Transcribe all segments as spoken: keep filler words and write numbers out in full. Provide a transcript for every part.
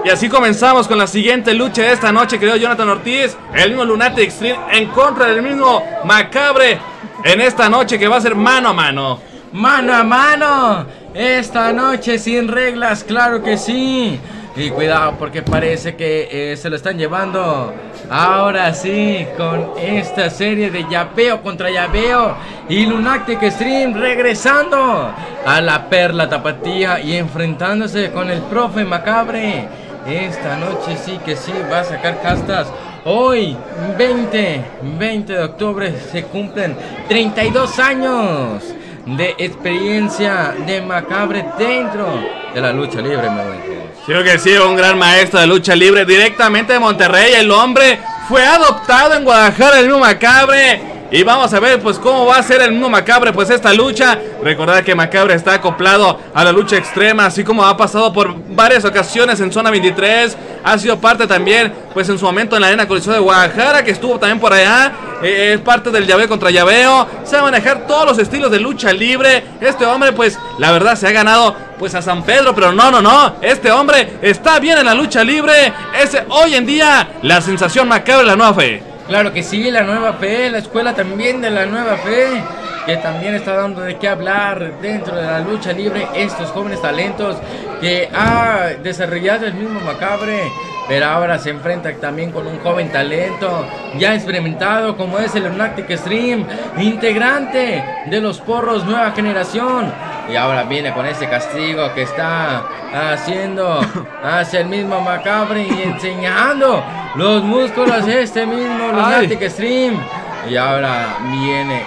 Y así comenzamos con la siguiente lucha de esta noche, querido Jonathan Ortiz. El mismo Lunatic Extreme en contra del mismo Macabre en esta noche que va a ser mano a mano. Mano a mano, esta noche sin reglas, claro que sí. Y cuidado porque parece que eh, se lo están llevando. Ahora sí, con esta serie de llaveo contra llaveo. Y Lunatic Extreme regresando a la Perla Tapatía y enfrentándose con el profe Macabre. Esta noche sí que sí va a sacar castas. Hoy, veinte de octubre, se cumplen treinta y dos años de experiencia de Macabre dentro de la lucha libre, me voy. Sí, que sí, un gran maestro de lucha libre directamente de Monterrey. El hombre fue adoptado en Guadalajara, el mismo Macabre. Y vamos a ver pues cómo va a ser el mismo Macabre pues esta lucha. Recordad que Macabre está acoplado a la lucha extrema, así como ha pasado por varias ocasiones en Zona veintitrés. Ha sido parte también pues en su momento en la Arena Coliseo de Guadalajara, que estuvo también por allá. eh, Es parte del llaveo contra llaveo. Se va a manejar todos los estilos de lucha libre. Este hombre pues la verdad se ha ganado pues a San Pedro, pero no, no, no. Este hombre está bien en la lucha libre. Es hoy en día la sensación Macabre, la nueva fe. Claro que sí, la nueva fe, la escuela también de la nueva fe, que también está dando de qué hablar dentro de la lucha libre. Estos jóvenes talentos que ha desarrollado el mismo Macabre, pero ahora se enfrenta también con un joven talento ya experimentado como es el Lunatic Extreme, integrante de los Porros Nueva Generación. Y ahora viene con ese castigo que está haciendo hacia el mismo Macabre y enseñando los músculos de este mismo Lunatic Extreme. Y ahora viene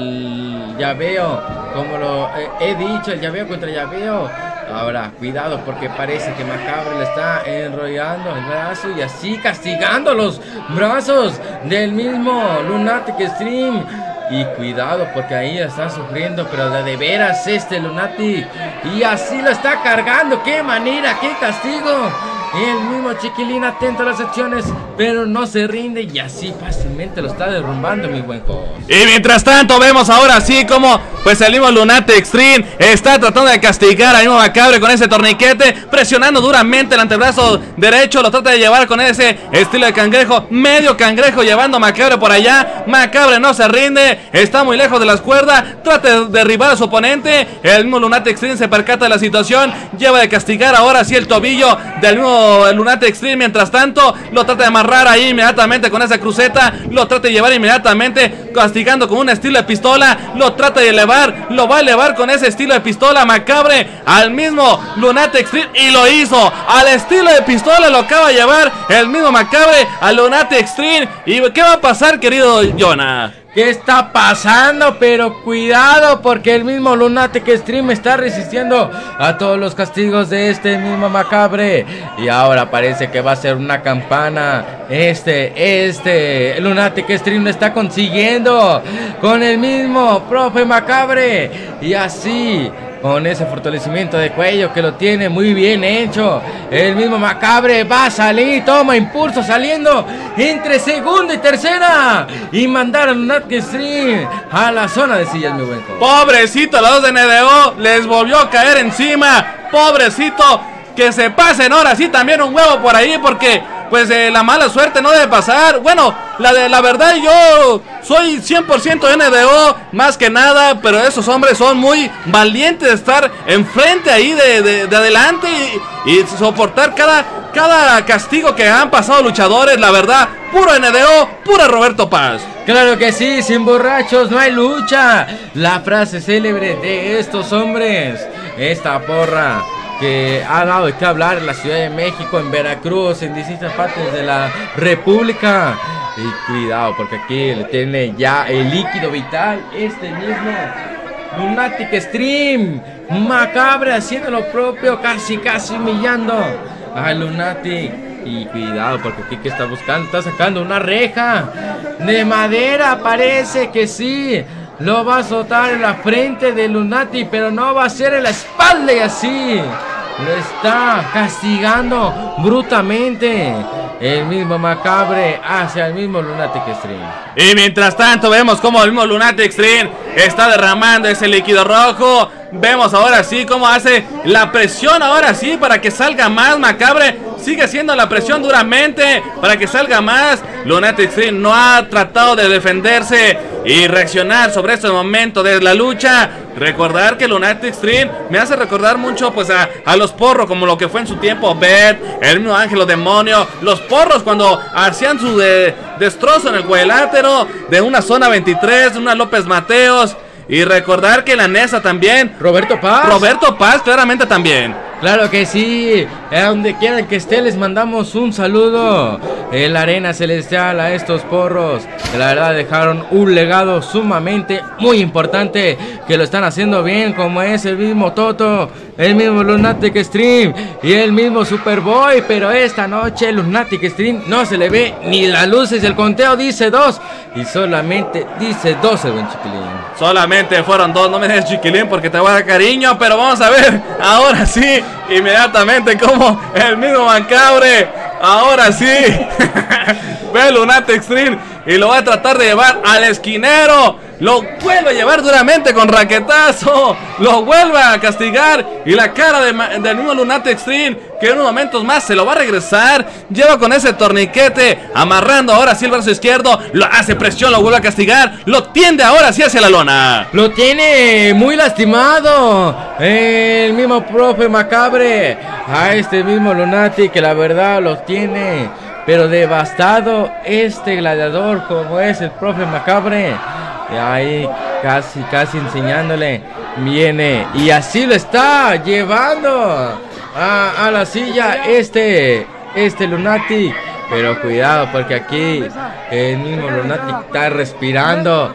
el llaveo, como lo he dicho, el llaveo contra llaveo. Ahora, cuidado porque parece que Macabre le está enrollando el brazo y así castigando los brazos del mismo Lunatic Extreme. Y cuidado porque ahí está sufriendo, pero de, de veras este Lunatic. Y así lo está cargando. ¡Qué manera! ¡Qué castigo! El mismo Chiquilín atento a las acciones, pero no se rinde y así fácilmente lo está derrumbando, mi buen host. Y mientras tanto vemos ahora sí como pues el mismo Lunatic Extreme está tratando de castigar al mismo Macabre con ese torniquete, presionando duramente el antebrazo derecho. Lo trata de llevar con ese estilo de cangrejo, medio cangrejo, llevando a Macabre por allá. Macabre no se rinde, está muy lejos de las cuerdas, trata de derribar a su oponente. El mismo Lunatic Extreme se percata de la situación, lleva de castigar ahora sí el tobillo del mismo el Lunatic Extreme. Mientras tanto lo trata de amarrar ahí inmediatamente con esa cruceta, lo trata de llevar inmediatamente castigando con un estilo de pistola, lo trata de elevar, lo va a elevar con ese estilo de pistola Macabre al mismo Lunatic Extreme y lo hizo al estilo de pistola, lo acaba de llevar el mismo Macabre al Lunatic Extreme. ¿Y qué va a pasar, querido Jonah? ¿Qué está pasando? Pero cuidado porque el mismo Lunatic Extreme está resistiendo a todos los castigos de este mismo Macabre. Y ahora parece que va a ser una campana. Este, este Lunatic Extreme lo está consiguiendo con el mismo profe Macabre. Y así, con ese fortalecimiento de cuello que lo tiene muy bien hecho, el mismo Macabre va a salir, toma impulso saliendo entre segunda y tercera y mandar a Lunatic Extreme a la zona de sillas, mi buen joven. Pobrecito, los dos de N D O les volvió a caer encima. Pobrecito, que se pasen ahora sí también un huevo por ahí, porque pues eh, la mala suerte no debe pasar. Bueno, la de la verdad yo soy cien por ciento N D O más que nada, pero esos hombres son muy valientes de estar enfrente ahí de, de, de adelante y, y soportar cada, cada castigo que han pasado luchadores. La verdad, puro N D O, pura Roberto Paz. Claro que sí, sin borrachos no hay lucha. La frase célebre de estos hombres, esta porra que ha dado de qué hablar en la Ciudad de México, en Veracruz, en distintas partes de la República. Y cuidado porque aquí le tiene ya el líquido vital este mismo Lunatic Extreme. Macabre haciendo lo propio, casi casi humillando a Lunatic. Y cuidado porque aquí que está buscando, está sacando una reja de madera, parece que sí. Lo va a azotar en la frente de Lunatic, pero no va a ser en la espalda y así lo está castigando brutalmente el mismo Macabre hacia el mismo Lunatic Extreme. Y mientras tanto vemos como el mismo Lunatic Extreme está derramando ese líquido rojo. Vemos ahora sí cómo hace la presión ahora sí para que salga más Macabre. sigue haciendo la presión duramente para que salga más. Lunatic Extreme no ha tratado de defenderse y reaccionar sobre este momento de la lucha. Recordar que Lunatic Extreme me hace recordar mucho pues a, a los porros, como lo que fue en su tiempo Beth, el mismo Ángelo Demonio, los porros cuando hacían su de, destrozo en el cuadrilátero de una zona veintitrés, una López Mateos. Y recordar que la Nesa también, Roberto Paz. Roberto Paz claramente también. Claro que sí, a donde quieran que esté les mandamos un saludo en la arena celestial a estos porros, que la verdad dejaron un legado sumamente muy importante, que lo están haciendo bien, como es el mismo Toto, el mismo Lunatic Extreme y el mismo Superboy. Pero esta noche Lunatic Extreme no se le ve ni las luces, el conteo dice dos y solamente dice dos el buen chiquilín. Solamente fueron dos, no me des chiquilín porque te voy a dar cariño, pero vamos a ver ahora sí, inmediatamente como el mismo Macabre, ahora sí, ve Lunatic Extreme y lo va a tratar de llevar al esquinero. Lo vuelve a llevar duramente con raquetazo, lo vuelve a castigar y la cara de, del mismo Lunatic Extreme, que en unos momentos más se lo va a regresar, lleva con ese torniquete, amarrando ahora sí el brazo izquierdo, lo hace presión, lo vuelve a castigar, lo tiende ahora sí hacia la lona. Lo tiene muy lastimado el mismo profe Macabre a este mismo Lunatic, que la verdad lo tiene pero devastado este gladiador como es el profe Macabre. Y ahí casi, casi enseñándole, viene y así lo está llevando a, a la silla este, este Lunatic. Pero cuidado porque aquí el mismo Lunatic está respirando,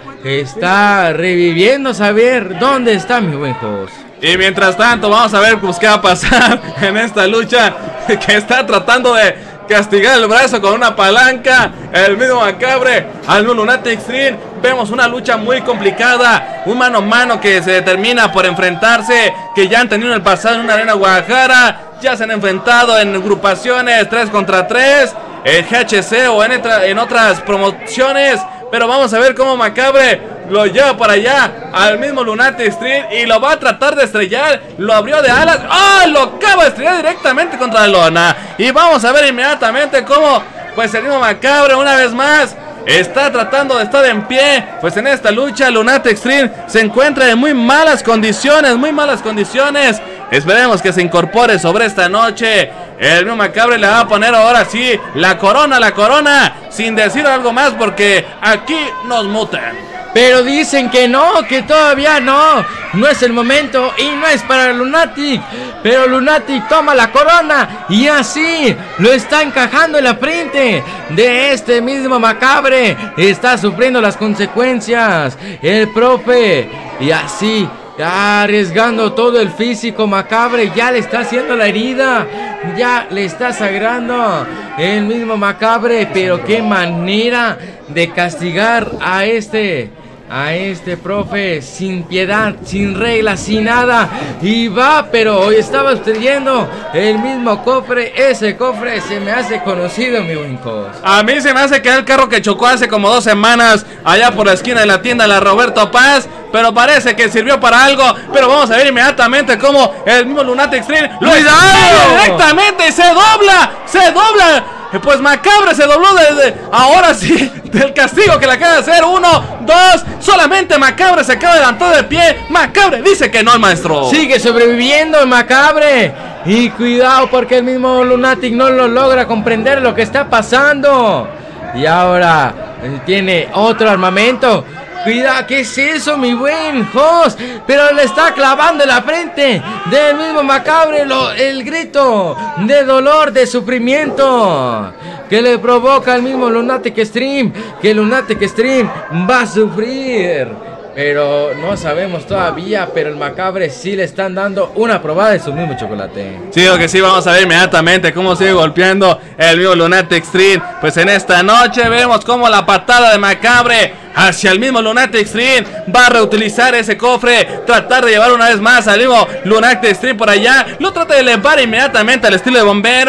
está reviviendo, saber dónde está mi buen host. Y mientras tanto vamos a ver pues qué va a pasar en esta lucha, que está tratando de castigar el brazo con una palanca el mismo Macabre al Lunatic Extreme. Vemos una lucha muy complicada, un mano a mano que se determina por enfrentarse, que ya han tenido en el pasado en una arena Guadalajara, ya se han enfrentado en agrupaciones tres contra tres, en G H C o en, en otras promociones. Pero vamos a ver cómo Macabre lo lleva por allá al mismo Lunatic Extreme y lo va a tratar de estrellar. Lo abrió de alas. ¡Ah! ¡Oh! Lo acaba de estrellar directamente contra la lona. Y vamos a ver inmediatamente cómo pues el mismo Macabre una vez más está tratando de estar en pie. Pues en esta lucha Lunatic Extreme se encuentra en muy malas condiciones, muy malas condiciones. Esperemos que se incorpore sobre esta noche. El mismo Macabre le va a poner ahora sí la corona, la corona, sin decir algo más porque aquí nos mutan. Pero dicen que no, que todavía no, no es el momento y no es para Lunatic. Pero Lunatic toma la corona y así lo está encajando en la frente de este mismo Macabre. Está sufriendo las consecuencias el profe y así arriesgando todo el físico. Macabre ya le está haciendo la herida, ya le está sangrando el mismo Macabre. Pero qué manera de castigar a este A este profe sin piedad, sin reglas, sin nada. Y va, pero hoy estaba usted viendo el mismo cofre. Ese cofre se me hace conocido, mi buen host. A mí se me hace que es el carro que chocó hace como dos semanas allá por la esquina de la tienda de la Roberto Paz. Pero parece que sirvió para algo. Pero vamos a ver inmediatamente cómo el mismo Lunatic Extreme lo ¡cuidado! Directamente se dobla, se dobla. Pues Macabre se dobló desde ahora sí del castigo que le acaba de hacer. Uno, dos, solamente Macabre se acaba de levantar de pie. Macabre dice que no, el maestro. Sigue sobreviviendo Macabre. Y cuidado porque el mismo Lunatic no lo logra comprender lo que está pasando. Y ahora tiene otro armamento. Cuidado, ¿qué es eso, mi buen host? Pero le está clavando en la frente del mismo Macabre lo, el grito de dolor, de sufrimiento que le provoca al mismo Lunatic Extreme. Que Lunatic Extreme va a sufrir, pero no sabemos todavía. Pero el Macabre sí le están dando una probada de su mismo chocolate. Sí, o que sí, vamos a ver inmediatamente cómo sigue golpeando el mismo Lunatic Extreme. Pues en esta noche vemos cómo la patada de Macabre hacia el mismo Lunatic Extreme va a reutilizar ese cofre, tratar de llevar una vez más al mismo Lunatic Extreme por allá. Lo trata de elevar inmediatamente al estilo de bomberos.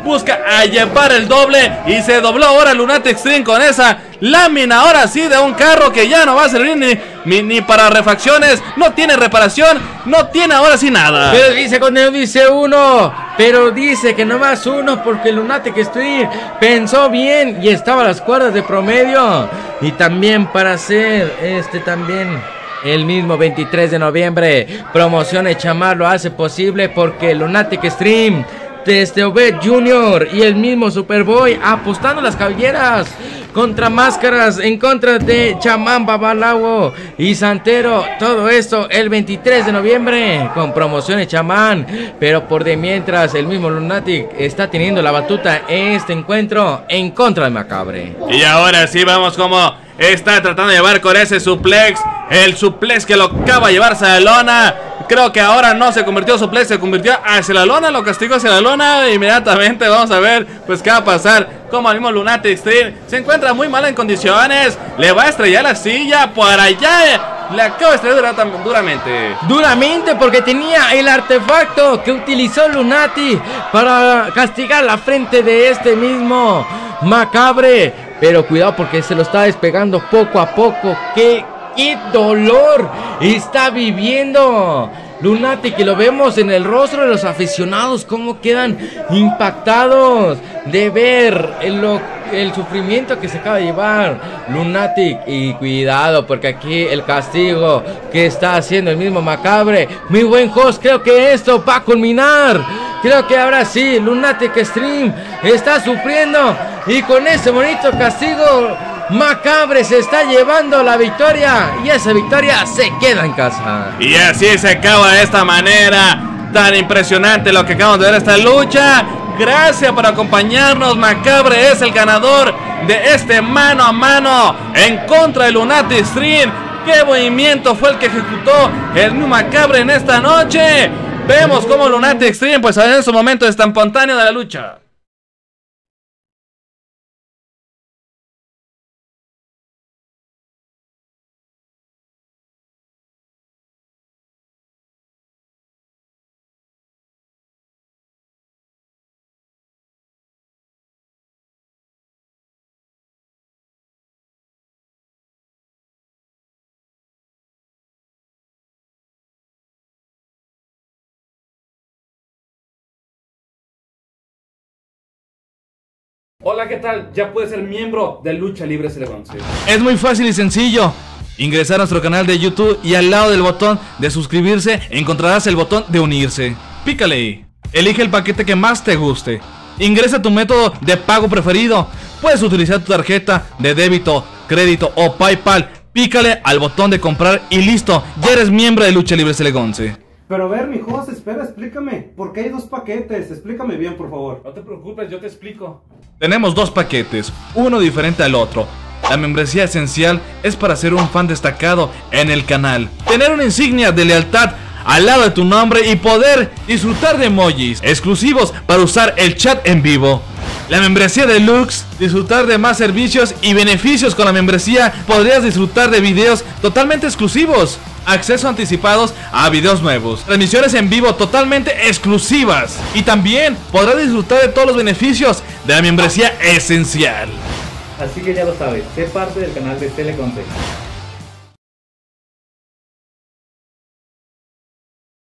busca a llevar el doble y se dobló ahora Lunatic Extreme con esa lámina ahora sí de un carro que ya no va a servir ni, ni, ni para refacciones, no tiene reparación, no tiene ahora sí nada. Pero dice con él, dice uno, pero dice que no más uno porque Lunatic Extreme pensó bien y estaba a las cuerdas de promedio. Y también para hacer este también el mismo veintitrés de noviembre, Promociones Chamar lo hace posible porque Lunatic Extreme, desde Obed Junior y el mismo Superboy apostando las cabelleras contra máscaras en contra de Chamán Babalawo y Santero. Todo esto el veintitrés de noviembre con Promociones Chamán. Pero por de mientras el mismo Lunatic está teniendo la batuta en este encuentro en contra de Macabre. Y ahora sí vamos como está tratando de llevar con ese suplex. El suplex que lo acaba de llevarse a la lona. Creo que ahora no se convirtió en suplex, se convirtió hacia la lona, lo castigó hacia la lona. Inmediatamente vamos a ver pues qué va a pasar. Como el mismo Lunatic Extreme se encuentra muy mal en condiciones, le va a estrellar la silla por allá. Le acaba de estrellar duramente. Duramente porque tenía el artefacto que utilizó Lunatic para castigar la frente de este mismo Macabre. Pero cuidado porque se lo está despegando poco a poco. ¡Qué, qué dolor está viviendo Lunatic! Y lo vemos en el rostro de los aficionados, cómo quedan impactados de ver el, el sufrimiento que se acaba de llevar Lunatic. Y cuidado porque aquí el castigo que está haciendo el mismo Macabre. Mi buen host, creo que esto va a culminar. Creo que ahora sí, Lunatic Extreme está sufriendo y con ese bonito castigo Macabre se está llevando la victoria y esa victoria se queda en casa. Y así se acaba de esta manera. Tan impresionante lo que acabamos de ver esta lucha. Gracias por acompañarnos. Macabre es el ganador de este mano a mano en contra de Lunatic Extreme. ¿Qué movimiento fue el que ejecutó el mismo Macabre en esta noche? Vemos como Lunatic Extreme pues en su momento está espontáneo de la lucha. Hola, ¿qué tal? Ya puedes ser miembro de Lucha Libre Celegonce. Es muy fácil y sencillo. Ingresar a nuestro canal de YouTube y al lado del botón de suscribirse encontrarás el botón de unirse. Pícale ahí. Elige el paquete que más te guste. Ingresa tu método de pago preferido. Puedes utilizar tu tarjeta de débito, crédito o PayPal. Pícale al botón de comprar y listo. Ya eres miembro de Lucha Libre Celegonce. Pero a ver, mi host, espera, explícame. ¿Por qué hay dos paquetes? Explícame bien, por favor. No te preocupes, yo te explico. Tenemos dos paquetes, uno diferente al otro. La membresía esencial es para ser un fan destacado en el canal, tener una insignia de lealtad al lado de tu nombre y poder disfrutar de emojis exclusivos para usar el chat en vivo. La membresía deluxe, disfrutar de más servicios y beneficios. Con la membresía podrías disfrutar de videos totalmente exclusivos, acceso anticipados a videos nuevos, transmisiones en vivo totalmente exclusivas y también podrás disfrutar de todos los beneficios de la membresía esencial. Así que ya lo sabes, sé parte del canal de Celegonce.